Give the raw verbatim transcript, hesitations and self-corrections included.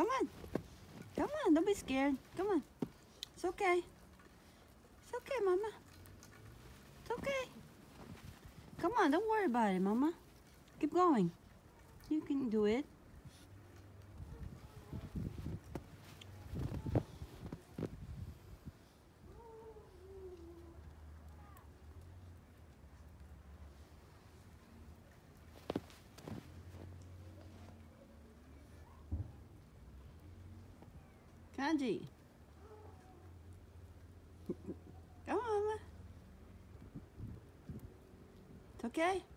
Come on. Come on, don't be scared. Come on. It's okay. It's okay, Mama. It's okay. Come on, don't worry about it, Mama. Keep going. You can do it. Kanji. Come on, Mama. It's okay.